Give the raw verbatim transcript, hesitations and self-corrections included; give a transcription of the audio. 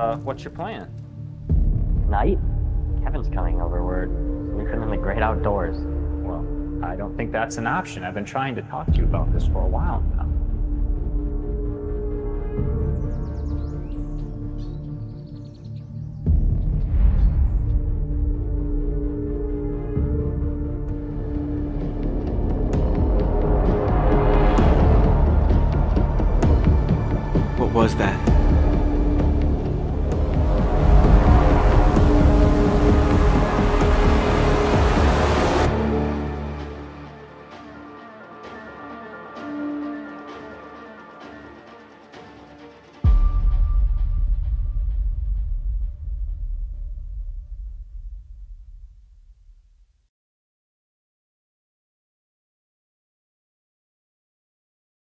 uh, what's your plan? Night? Kevin's coming over. We're sleeping in the great outdoors. Well, I don't think that's an option. I've been trying to talk to you about this for a while now. What was that?